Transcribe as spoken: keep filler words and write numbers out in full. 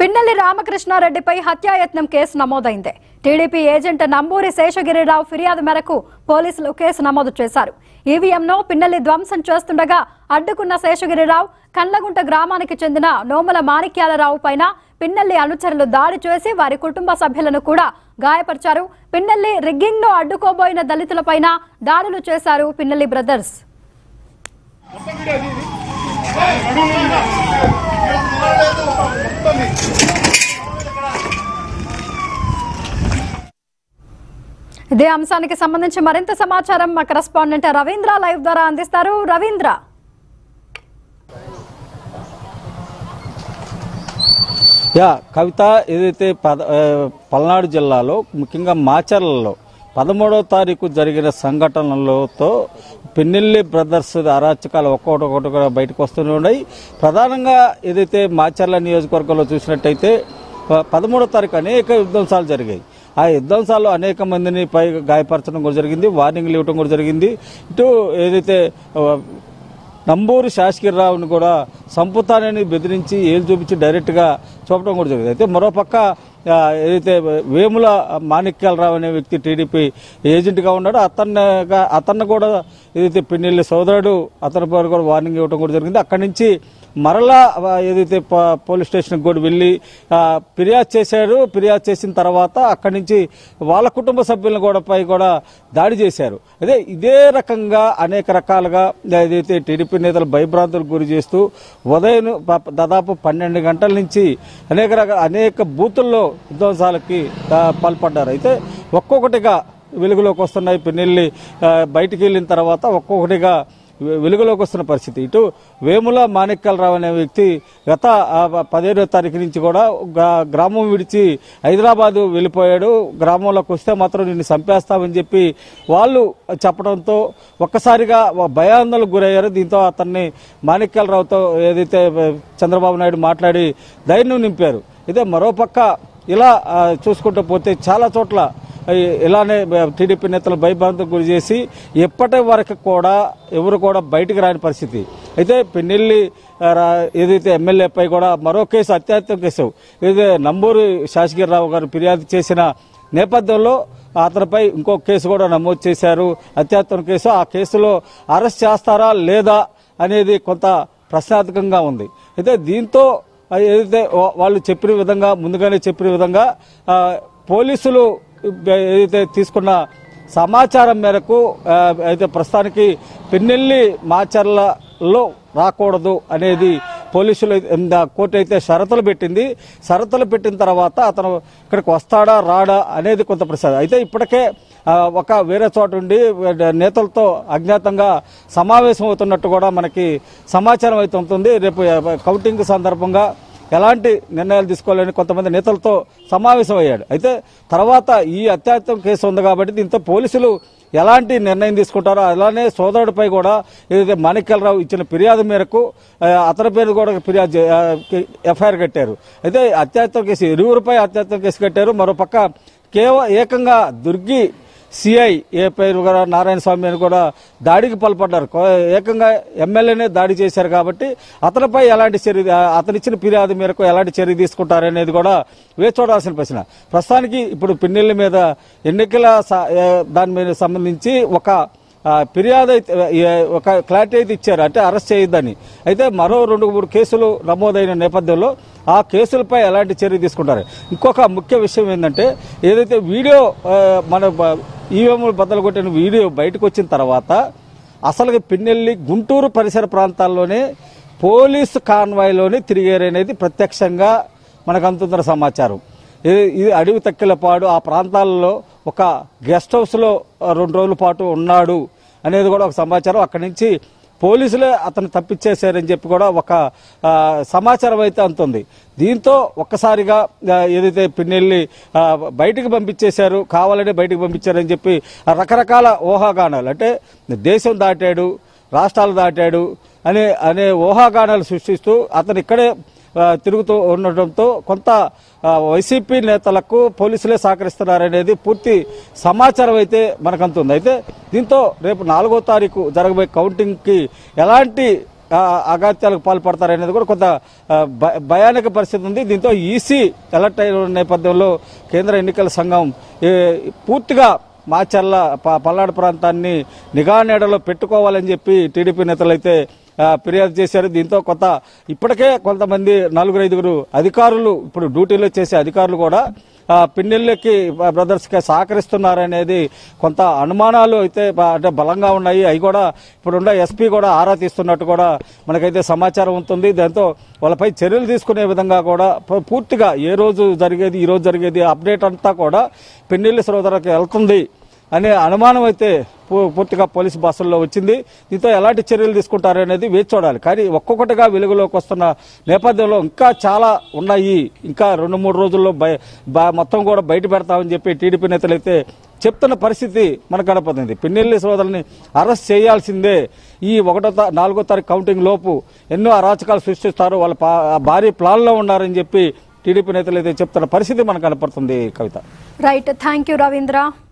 Pinnelli Rama Krishna Reddy పై హత్యాయత్నం case నమోదైంది. TDP agent Namburi Seshagiri Rao ఫిర్యాదు మేరకు పోలీసులు కేసు నమోదు చేశారు. ఈవీఎంను పిన్నెల్లి ధ్వంసం చేస్తుండగా అడ్డుకున్న శేషగిరిరావు కన్లగుంట గ్రామానికి చెందిన నోముల మాణిక్యాలరావు పైన పిన్నెల్లి అనుచరులు దాడి చేసి వారి కుటుంబ సభ్యులను కూడా గాయపరిచారు. పిన్నెల్లి రిగ్గింగ్ ను అడ్డుకోబోయిన దళితులపైన దాడులు చేశారు పిన్నెల్లి బ్రదర్స్. ఇదే అంశానికి సంబంధించి మరింత సమాచారం మా కరెస్పాండెంట్ రవీంద్ర లైవ్ ద్వారా అందిస్తారు. రవీంద్ర, యా కవిత, ఏదైతే పద పల్నాడు జిల్లాలో ముఖ్యంగా మాచర్లలో పదమూడవ తారీఖు జరిగిన సంఘటనలతో పిన్నెల్లి బ్రదర్స్ అరాచకాలు ఒక్కొక్కటి ఒక్కొక్కటి కూడా బయటకు వస్తూనే ఉన్నాయి. ప్రధానంగా ఏదైతే మాచర్ల నియోజకవర్గంలో చూసినట్టయితే పదమూడవ తారీఖు అనేక విధ్వంసాలు జరిగాయి. ఆ విధ్వంసాల్లో అనేక మందిని పై గాయపరచడం కూడా జరిగింది, వార్నింగ్లు ఇవ్వడం కూడా జరిగింది. ఇటు ఏదైతే నంబూరి శేషగిరిరావుని కూడా సంపుతానని బెదిరించి ఏలు చూపించి డైరెక్ట్గా చూపడం కూడా జరిగింది. అయితే మరోపక్క ఏదైతే వేముల మాణిక్యాలరావు అనే వ్యక్తి టీడీపీ ఏజెంట్గా ఉన్నాడో అతన్ని అతన్ని కూడా ఏదైతే పిన్నెల్లి సోదరుడు అతని పేరు కూడా వార్నింగ్ ఇవ్వడం కూడా జరిగింది. అక్కడి నుంచి మరలా ఏదైతే పోలీస్ స్టేషన్కి కూడా వెళ్ళి ఫిర్యాదు చేశారు. ఫిర్యాదు చేసిన తర్వాత అక్కడి నుంచి వాళ్ళ కుటుంబ సభ్యులను కూడా పై కూడా దాడి చేశారు. అదే ఇదే రకంగా అనేక రకాలుగా ఏదైతే టీడీపీ నేతలు భయభ్రాంతులకు గురి చేస్తూ ఉదయం దాదాపు పన్నెండు గంటల నుంచి అనేక రకాల అనేక బూతుల్లో విధ్వంసాలకి పాల్పడ్డారు. అయితే ఒక్కొక్కటిగా వెలుగులోకి వస్తున్నాయి. పిన్నెల్లి బయటికి వెళ్ళిన తర్వాత ఒక్కొక్కటిగా వెలుగులోకి వస్తున్న పరిస్థితి. ఇటు వేముల మాణిక్యాలరావు అనే వ్యక్తి గత పదిహేడవ తారీఖు నుంచి కూడా గ్రామం విడిచి హైదరాబాదు వెళ్ళిపోయాడు. గ్రామంలోకి వస్తే మాత్రం నిన్ను చంపేస్తామని చెప్పి వాళ్ళు చెప్పడంతో ఒక్కసారిగా భయాందోళనకు గురయ్యారు. దీంతో అతన్ని మాణిక్యాలరావుతో ఏదైతే చంద్రబాబు నాయుడు మాట్లాడి ధైర్యం నింపారు. అయితే మరోపక్క ఇలా చూసుకుంటూ పోతే చాలా చోట్ల ఇలానే టీడీపీ నేతలు భయభ్రాంతికి గురి చేసి ఎప్పటి వరకు కూడా ఎవరు కూడా బయటికి రాని పరిస్థితి. అయితే పిన్నెల్లి ఏదైతే ఎమ్మెల్యేపై కూడా మరో కేసు అత్యాత్యం కేసు ఏదైతే నంబూరి శేషగిరిరావు గారు ఫిర్యాదు చేసిన నేపథ్యంలో అతనిపై ఇంకో కేసు కూడా నమోదు చేశారు, అత్యాత్యం కేసు. ఆ కేసులో అరెస్ట్ చేస్తారా లేదా అనేది కొంత ప్రశ్నార్థకంగా ఉంది. అయితే దీంతో ఏదైతే వాళ్ళు చెప్పిన విధంగా ముందుగానే చెప్పిన విధంగా పోలీసులు ఏదైతే తీసుకున్న సమాచారం మేరకు అయితే ప్రస్తుతానికి పిన్నెల్లి మాచర్లలో రాకూడదు అనేది పోలీసులు కోర్టు అయితే షరతులు పెట్టింది. షరతులు పెట్టిన తర్వాత అతను ఇక్కడికి వస్తాడా రాడా అనేది కొంత ప్రశ్న. అయితే ఇప్పటికే ఒక వేరే చోట ఉండి నేతలతో అజ్ఞాతంగా సమావేశం అవుతున్నట్టు కూడా మనకి సమాచారం అయితే ఉంటుంది. రేపు కౌంటింగ్ సందర్భంగా ఎలాంటి నిర్ణయాలు తీసుకోవాలని కొంతమంది నేతలతో సమావేశం అయ్యాడు. అయితే తర్వాత ఈ అత్యాచారం కేసు ఉంది కాబట్టి దీంతో పోలీసులు ఎలాంటి నిర్ణయం తీసుకుంటారో అలానే సోదరుడిపై కూడా ఏదైతే మాణిక్యాలరావు ఇచ్చిన ఫిర్యాదు మేరకు అతని పేరు కూడా ఫిర్యాదు ఎఫ్ఐఆర్ కట్టారు. అయితే అత్యాచారం కేసు ఇరువురిపై అత్యాచారం కేసు కట్టారు. మరోపక్క కేవలం ఏకంగా దుర్గి సిఐ ఏ పేరు కూడా నారాయణ స్వామి అని కూడా దాడికి పాల్పడ్డారు. ఏకంగా ఎమ్మెల్యేనే దాడి చేశారు కాబట్టి అతనిపై ఎలాంటి చర్య, అతనిచ్చిన ఫిర్యాదు మేరకు ఎలాంటి చర్య తీసుకుంటారనేది కూడా వేచి చూడాల్సిన ప్రశ్న. ప్రస్తుతానికి ఇప్పుడు పిన్నెల్లి మీద ఎన్నికల దాని మీద సంబంధించి ఒక ఫిర్యాదు అయితే ఒక క్లారిటీ అయితే ఇచ్చారు, అంటే అరెస్ట్ చేయొద్దని. అయితే మరో రెండు మూడు కేసులు నమోదైన నేపథ్యంలో ఆ కేసులపై ఎలాంటి చర్య తీసుకుంటారు. ఇంకొక ముఖ్య విషయం ఏంటంటే ఏదైతే వీడియో మన ఈవీఎంలు బద్దలు కొట్టిన వీడియో బయటకు వచ్చిన తర్వాత అసలు పిన్నెల్లి గుంటూరు పరిసర ప్రాంతాల్లోనే పోలీసు కాన్వాయ్లోనే తిరిగారనేది ప్రత్యక్షంగా మనకు అందుతున్న సమాచారం. ఇది అడవి తక్కిలపాడు ఆ ప్రాంతాల్లో ఒక గెస్ట్ హౌస్లో రెండు రోజుల పాటు ఉన్నాడు అనేది కూడా ఒక సమాచారం. అక్కడి నుంచి పోలీసులే అతను తప్పించేశారని చెప్పి కూడా ఒక సమాచారం అయితే అందుతుంది. దీంతో ఒక్కసారిగా ఏదైతే పిన్నెల్లి బయటికి పంపించేశారు, కావాలనే బయటికి పంపించారని చెప్పి రకరకాల ఊహాగానాలు, అంటే దేశం దాటాడు, రాష్ట్రాలు దాటాడు అనే అనే ఊహాగానాలు సృష్టిస్తూ అతను ఇక్కడే తిరుగుతూ ఉండటంతో కొంత వైసీపీ నేతలకు పోలీసులే సహకరిస్తున్నారనేది పూర్తి సమాచారం అయితే మనకు అందుతుంది. అయితే దీంతో రేపు నాలుగో తారీఖు జరగబోయే కౌంటింగ్కి ఎలాంటి అగాత్యాలకు పాల్పడతారనేది కూడా కొంత భయానక పరిస్థితి ఉంది. దీంతో ఈసీ అలర్ట్ అయిన నేపథ్యంలో కేంద్ర ఎన్నికల సంఘం పూర్తిగా మాచర్ల పల్నాడు ప్రాంతాన్ని నిఘా నీడలో పెట్టుకోవాలని చెప్పి టీడీపీ నేతలు అయితే ఫిర్యాదు చేశారు. దీంతో కొత్త ఇప్పటికే కొంతమంది నలుగురు ఐదుగురు అధికారులు ఇప్పుడు డ్యూటీలో చేసే అధికారులు కూడా పిన్నెల్లికి బ్రదర్స్కి సహకరిస్తున్నారనేది కొంత అనుమానాలు అయితే అంటే బలంగా ఉన్నాయి. అవి కూడా ఇప్పుడున్న ఎస్పీ కూడా ఆరా తీస్తున్నట్టు కూడా మనకైతే సమాచారం ఉంటుంది. దాంతో వాళ్ళపై చర్యలు తీసుకునే విధంగా కూడా పూర్తిగా ఏ రోజు జరిగేది ఈ రోజు జరిగేది అప్డేట్ అంతా కూడా పిన్నెల్లి సోదరులకు వెళ్తుంది అనే అనుమానం అయితే పూర్తిగా పోలీసు భాషల్లో వచ్చింది. దీంతో ఎలాంటి చర్యలు తీసుకుంటారనేది వేచి చూడాలి. కానీ ఒక్కొక్కటిగా వెలుగులోకి వస్తున్న నేపథ్యంలో ఇంకా చాలా ఉన్నాయి. ఇంకా రెండు మూడు రోజుల్లో మొత్తం కూడా బయట పెడతామని చెప్పి టీడీపీ నేతలు అయితే చెప్తున్న పరిస్థితి మనకు కనపడుతుంది. పిన్నెల్లి సోదరుల్ని అరెస్ట్ చేయాల్సిందే. ఈ ఒకటో నాలుగో తారీఖు కౌంటింగ్ లోపు ఎన్నో అరాచకాలు సృష్టిస్తారు, వాళ్ళ భారీ ప్లాన్లో ఉన్నారని చెప్పి టీడీపీ నేతలు అయితే చెప్తున్న పరిస్థితి మనకు కనపడుతుంది. Kavitha. Right, thank you Ravindra.